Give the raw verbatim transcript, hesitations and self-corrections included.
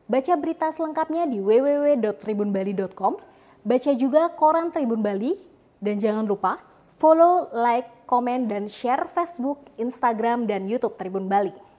Baca berita selengkapnya di w w w titik tribun bali titik com. Baca juga koran Tribun Bali. Dan jangan lupa follow, like, komen, dan share Facebook, Instagram, dan YouTube Tribun Bali.